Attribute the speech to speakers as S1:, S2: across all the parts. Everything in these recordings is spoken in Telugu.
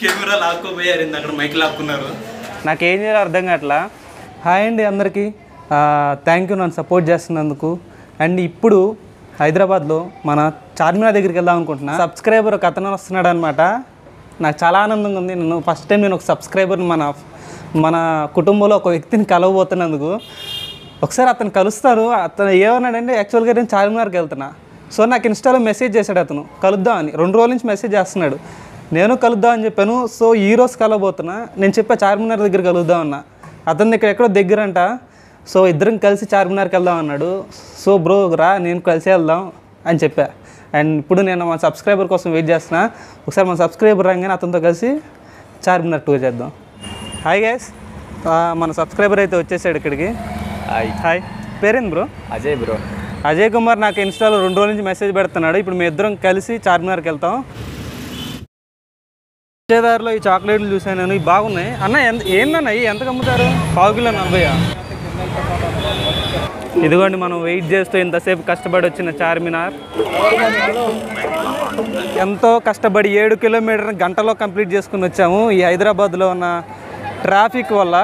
S1: కెమెరా లాక్కోపోయారు, అక్కడ మైక్ లాక్కున్నారు.
S2: నాకేం చేయాలో అర్థం కావట్లా. హాయ్ అండి అందరికీ, థ్యాంక్ యూ నన్ను సపోర్ట్ చేస్తున్నందుకు. అండ్ ఇప్పుడు హైదరాబాద్లో మన చార్మినార్ దగ్గరికి వెళ్దాం అనుకుంటున్నా. సబ్స్క్రైబర్ ఒక అతను వస్తున్నాడు అనమాట. నాకు చాలా ఆనందంగా ఉంది. ఫస్ట్ టైం నేను ఒక సబ్స్క్రైబర్ని మన కుటుంబంలో ఒక వ్యక్తిని కలవబోతున్నందుకు. ఒకసారి అతను కలుస్తారు. అతను ఏమన్నాడంటే, యాక్చువల్గా నేను చార్మినార్కి వెళ్తున్నా. సో నాకు ఇన్స్టాలో మెసేజ్ చేశాడు అతను, కలుద్దాం అని. 2 రోజుల నుంచి మెసేజ్ చేస్తున్నాడు. నేను కలుద్దాం అని చెప్పాను. సో ఈరోజు కలవబోతున్నా. నేను చెప్పా చార్మినార్ దగ్గర కలుద్దాం అన్న. అతని దగ్గర ఎక్కడో దగ్గరంట. సో ఇద్దరం కలిసి చార్మినార్కి వెళ్దాం అన్నాడు. సో బ్రో రా, నేను కలిసి వెళ్దాం అని చెప్పా. అండ్ ఇప్పుడు నేను మన సబ్స్క్రైబర్ కోసం వెయిట్ చేస్తున్నా. ఒకసారి మన సబ్స్క్రైబర్ రాగానే అతనితో కలిసి చార్మినార్ టూర్ చేద్దాం. హాయ్ గైస్, మన సబ్స్క్రైబర్ అయితే వచ్చేసాడు ఇక్కడికి. హాయ్, పేరేంది బ్రో?
S3: అజయ్ బ్రో.
S2: అజయ్ కుమార్ నాకు ఇన్స్టాలో 2 రోజుల నుంచి మెసేజ్ పెడుతున్నాడు. ఇప్పుడు మేము ఇద్దరం కలిసి చార్మినార్కి వెళ్తాం. వచ్చేదారిలో ఈ చాక్లెట్లు చూసాను నేను, ఇవి బాగున్నాయి. అన్న ఏందన్న ఇవి ఎంతకు అమ్ముతారు? 1/4 కిలో 40. ఇదిగోండి, మనం వెయిట్ చేస్తూ ఇంతసేపు కష్టపడి వచ్చిన చార్మినార్. ఎంతో కష్టపడి 7 కిలోమీటర్ గంటలో కంప్లీట్ చేసుకుని వచ్చాము. ఈ హైదరాబాద్లో ఉన్న ట్రాఫిక్ వల్ల.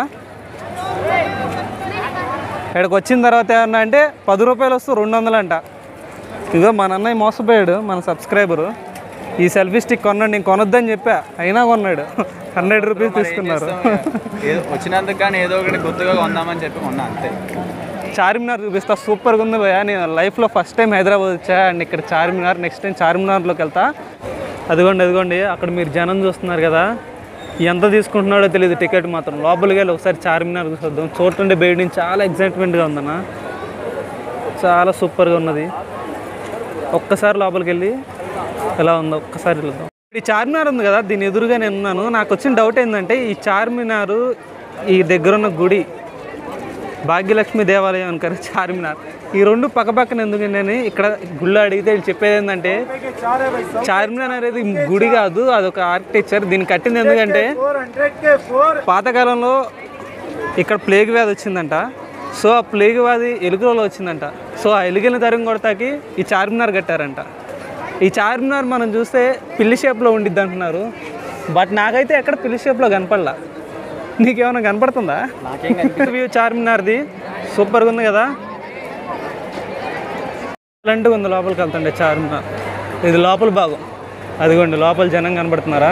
S2: ఇక్కడికి వచ్చిన తర్వాత ఏమన్నా అంటే 10 రూపాయలు వస్తూ 200 అంట. ఇదిగో మన అన్నయ్య మోసపోయాడు, మన సబ్స్క్రైబరు. ఈ సెల్ఫీ స్టిక్ కొన్నాడు, నేను కొనొద్దని చెప్పా, అయినా కొన్నాడు. 100 రూపీస్ తీసుకున్నారు.
S3: వచ్చినందుకు కానీ ఏదో ఒకటి కొత్తగా కొందామని చెప్పి కొన్నా, అంతే.
S2: చార్మినార్ చూపిస్తా, సూపర్గా ఉంది భయ్యా. నేను లైఫ్లో ఫస్ట్ టైం హైదరాబాద్ వచ్చా. అండ్ ఇక్కడ చార్మినార్, నెక్స్ట్ టైం చార్మినార్లోకి వెళ్తా. అదిగోండి అక్కడ మీరు జనం చూస్తున్నారు కదా, ఎంత తీసుకుంటున్నాడో తెలియదు టికెట్ మాత్రం. లోపలికి వెళ్ళి ఒకసారి చార్మినార్ చూద్దాం. చూడండి, బయట నుంచి చాలా ఎగ్జైట్మెంట్గా ఉందన్న, చాలా సూపర్గా ఉన్నది. ఒక్కసారి లోపలికి వెళ్ళి ఎలా ఉందో ఒక్కసారి వెళ్దాం. ఈ చార్మినార్ ఉంది కదా, దీని ఎదురుగా నేను ఉన్నాను. నాకు వచ్చిన డౌట్ ఏంటంటే, ఈ చార్మినారు, ఈ దగ్గరున్న గుడి భాగ్యలక్ష్మి దేవాలయం అనుకో, చార్మినార్, ఈ 2 పక్కపక్కన ఎందుకు నేను ఇక్కడ గుళ్ళు అడిగితే వీళ్ళు చెప్పేది ఏంటంటే, చార్మినార్ అనేది గుడి కాదు, అదొక ఆర్కిటెక్చర్. దీన్ని కట్టింది ఎందుకంటే పాతకాలంలో ఇక్కడ ప్లేగ్ వ్యాధి వచ్చిందంట. సో ఆ ప్లేగ్ వ్యాధి ఎలుగులో వచ్చిందంట. సో ఆ ఎలుగుని తరిమి కొడతాకి ఈ చార్మినార్ కట్టారంట. ఈ చార్మినార్ మనం చూస్తే పిల్లి షేప్లో ఉండిద్ది అంటున్నారు. బట్ నాకైతే ఎక్కడ పిల్లి షేప్లో కనపడలా. నీకేమైనా కనపడుతుందా? వ్యూ చార్మినార్ది సూపర్గా ఉంది కదా, అలాంటిగా ఉంది. లోపలికి వెళ్తుండే చార్మినార్, ఇది లోపల భాగం. అదిగోండి లోపల జనం కనబడుతున్నారా?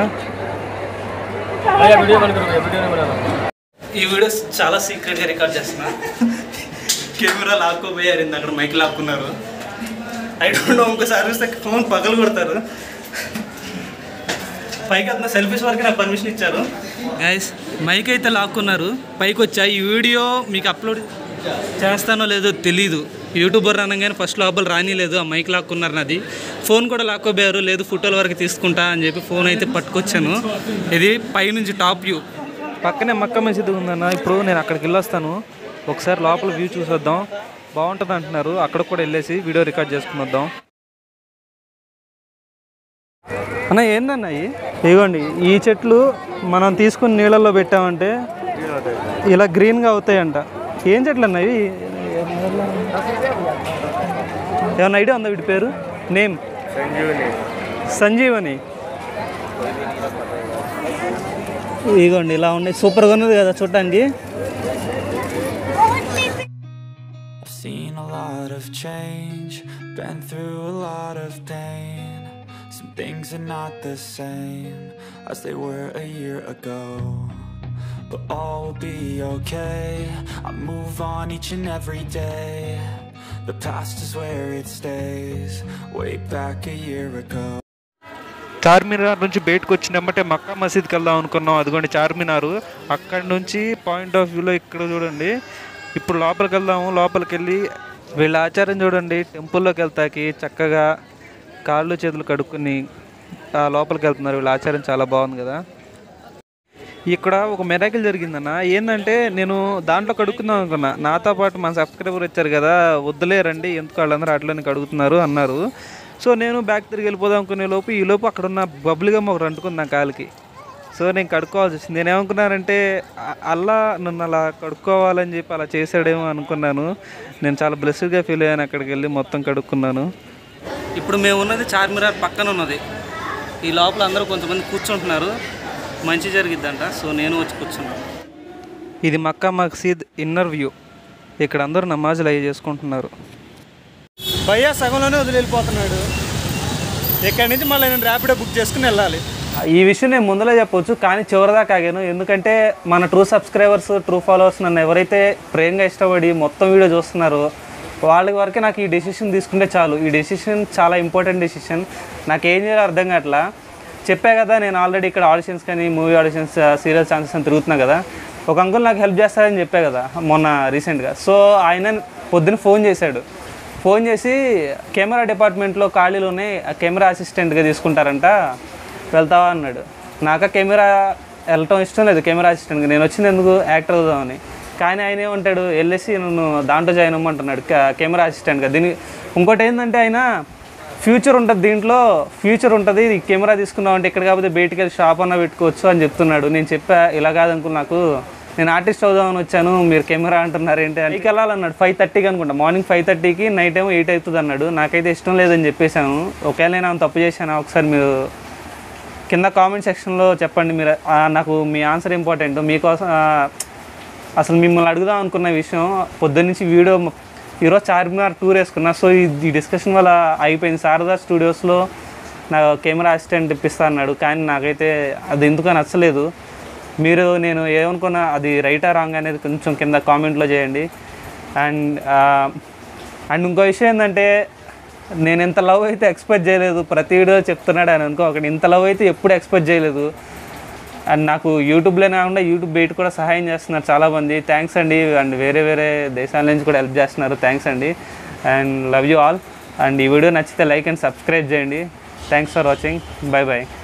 S1: ఈ వీడియో చాలా సీక్రెట్గా రికార్డ్ చేస్తున్నా. కెమెరా లాక్కోపోయారు, అక్కడ మైక్ లాక్కున్నారు. ఐ డోంట్ నో, ఇంకోసారి చూస్తే ఫోన్ పగలు కొడతారు. పైకి అంతా సెల్ఫీస్ వరకు నాకు పర్మిషన్ ఇచ్చారు. గైస్, మైక్ అయితే లాక్కున్నారు. పైకి వచ్చా. ఈ వీడియో మీకు అప్లోడ్ చేస్తానో లేదో తెలీదు. యూట్యూబర్ అనగానే ఫస్ట్ లోపల రానిలేదు, ఆ మైక్ లాక్కున్నారు. నాది ఫోన్ కూడా లాక్కోపోయారు. లేదు ఫోటోల వరకు తీసుకుంటా అని చెప్పి ఫోన్ అయితే పట్టుకొచ్చాను. ఇది పైనుంచి టాప్ వ్యూ. పక్కనే మక్కా మసీదు ఉందన్న. ఇప్పుడు నేను అక్కడికి వెళ్ళొస్తాను. ఒకసారి లోపల వ్యూ చూసొద్దాం. బాగుంటుంది అంటున్నారు. అక్కడ కూడా వెళ్ళేసి వీడియో రికార్డ్ చేసుకుని వద్దాం. అన్న ఏందన్న ఇదిగోండి, ఈ చెట్లు మనం తీసుకుని నీళ్ళల్లో పెట్టామంటే ఇలా గ్రీన్గా అవుతాయంట. ఏం చెట్లు అన్న ఇవి? ఏమన్నా ఐడియా ఉందా వీటి పేరు? నేమ్ సంజీవని. ఇదిగోండి ఇలా ఉన్నాయి, సూపర్గా ఉన్నది కదా చూడటానికి.
S4: Seen a lot of change, been through a lot of pain. Some things are not the same as they were a year ago, but all will be okay. I move on each and every day. The past is where it stays, way back a year ago.
S2: Charminar నుంచి బయటకు వచ్చినమ్మంటే మక్కా మసీద్కి వెళ్దాం అనుకున్నాం. అదిగోండి చార్మినారు. అక్కడి నుంచి పాయింట్ ఆఫ్ వ్యూలో ఇక్కడ చూడండి. ఇప్పుడు లోపలికి వెళ్దాము. లోపలికి వెళ్ళి వీళ్ళ ఆచారం చూడండి. టెంపుల్లోకి వెళ్తాకి చక్కగా కాళ్ళు చేతులు కడుక్కొని లోపలికి వెళ్తున్నారు. వీళ్ళ ఆచారం చాలా బాగుంది కదా. ఇక్కడ ఒక మిరాకిల్ జరిగిందన్న. ఏంటంటే నేను దాంట్లో కడుక్కుందాం అనుకున్నా. నాతో పాటు మన సబ్స్క్రైబర్ వచ్చారు కదా, వద్దులేరండి ఎందుకు వాళ్ళందరూ అట్లనే కడుగుతున్నారు అన్నారు. సో నేను బ్యాక్ తిరిగి వెళ్ళిపోదాం అనుకునే లోపు ఈలోపు అక్కడ ఉన్న బబుల్గమ్ ఒకటి అంటుకుంది నా కాలికి. సో నేను కడుక్కోవాల్సి వచ్చింది. నేను ఏమనుకున్నానంటే అల్లా నన్ను అలా కడుక్కోవాలని చెప్పి అలా చేసాడేమో అనుకున్నాను. నేను చాలా బ్లెస్డ్గా ఫీల్ అయ్యాను. అక్కడికి వెళ్ళి మొత్తం కడుక్కున్నాను. ఇప్పుడు మేము ఉన్నది చార్మినార్ పక్కన ఉన్నది. ఈ లోపల అందరూ కొంతమంది కూర్చుంటున్నారు.
S1: మంచి జరిగిద్దంట. సో నేను వచ్చి కూర్చున్నాను.
S2: ఇది మక్కా మసీద్ ఇన్నర్ వ్యూ. ఇక్కడ అందరూ నమాజులు అయ్యి చేసుకుంటున్నారు.
S5: భయ్యా సగంలోనే వదిలి వెళ్ళిపోతున్నాడు. ఇక్కడి నుంచి మళ్ళీ నేను ర్యాపిడో బుక్ చేసుకుని వెళ్ళాలి.
S2: ఈ విషయం నేను ముందలే చెప్పొచ్చు, కానీ చివరిదాకా ఆగాను. ఎందుకంటే మన ట్రూ సబ్స్క్రైబర్స్, ట్రూ ఫాలోవర్స్ నన్ను ఎవరైతే ప్రేమగా ఇష్టపడి మొత్తం వీడియో చూస్తున్నారో వాళ్ళ వరకే నాకు ఈ డెసిషన్ తీసుకుంటే చాలు. ఈ డెసిషన్ చాలా ఇంపార్టెంట్ డెసిషన్. నాకు ఏం చేయాలో అర్థం కావట్లా. చెప్పా కదా, నేను ఆల్రెడీ ఇక్కడ ఆడిషన్స్ కానీ మూవీ ఆడిషన్స్, సీరియల్ ఛాన్సెస్ అని తిరుగుతున్నా కదా. ఒక అంకుల్ నాకు హెల్ప్ చేస్తారని చెప్పా కదా మొన్న రీసెంట్గా. సో ఆయన పొద్దున్న ఫోన్ చేశాడు. ఫోన్ చేసి కెమెరా డిపార్ట్మెంట్లో ఖాళీలు ఉన్నాయి, కెమెరా అసిస్టెంట్గా తీసుకుంటారంట, వెళ్తావా అన్నాడు. నాకు కెమెరా వెళ్ళటం ఇష్టం లేదు, కెమెరా అసిస్టెంట్గా. నేను వచ్చింది ఎందుకు, యాక్టర్ అవుదామని. కానీ ఆయన ఏమంటాడు, వెళ్ళేసి నన్ను దాంట్లో జాయిన్ అవ్వమంటున్నాడు కెమెరా అసిస్టెంట్గా. దీనికి ఇంకోటి ఏంటంటే ఆయన ఫ్యూచర్ ఉంటుంది, దీంట్లో ఫ్యూచర్ ఉంటుంది, కెమెరా తీసుకున్నామంటే ఇక్కడ కాకపోతే బయటికి వెళ్ళి షాప్ అన్నా పెట్టుకోవచ్చు అని చెప్తున్నాడు. నేను చెప్పా, ఇలా కాదనుకో, నాకు నేను ఆర్టిస్ట్ అవుదామని వచ్చాను, మీరు కెమెరా అంటున్నారు ఏంటి. నీకు వెళ్ళాలన్నాడు 5:30కి అనుకుంటా, మార్నింగ్ 5:30కి, నైట్ ఏమో 8 అవుతుంది అన్నాడు. నాకైతే ఇష్టం లేదని చెప్పేశాను. ఒకవేళ నేను తప్పు చేశాను ఒకసారి మీరు కింద కామెంట్ సెక్షన్లో చెప్పండి. మీరు నాకు మీ ఆన్సర్ ఇంపార్టెంట్. మీకోసం అసలు మిమ్మల్ని అడుగుదాం అనుకున్న విషయం పొద్దున్నుంచి వీడియో, ఈరోజు చార్మినార్ టూర్ వేసుకున్నా. సో ఈ డిస్కషన్ వల్ల అయిపోయింది. శారదా స్టూడియోస్లో నాకు కెమెరా అసిస్టెంట్ ఇప్పిస్తా అన్నాడు, కానీ నాకైతే అది ఎందుకో నచ్చలేదు. మీరు నేను ఏమనుకున్నా అది రైటా రాంగ్ అనేది కొంచెం కింద కామెంట్లో చేయండి. అండ్ ఇంకో విషయం ఏంటంటే, నేను ఎంత లవ్ అయితే ఎక్స్పెక్ట్ చేయలేదు. ప్రతి వీడియో చెప్తున్నాడు అని అనుకో, ఒకటి ఇంత లవ్ అయితే ఎప్పుడు ఎక్స్పెక్ట్ చేయలేదు. అండ్ నాకు యూట్యూబ్లోనే కాకుండా యూట్యూబ్ బయట కూడా సహాయం చేస్తున్నారు చాలామంది. థ్యాంక్స్ అండి. అండ్ వేరే వేరే దేశాల నుంచి కూడా హెల్ప్ చేస్తున్నారు. థ్యాంక్స్ అండి. And love you all. And ఈ వీడియో నచ్చితే లైక్ అండ్ సబ్స్క్రైబ్ చేయండి. Thanks for watching. Bye bye.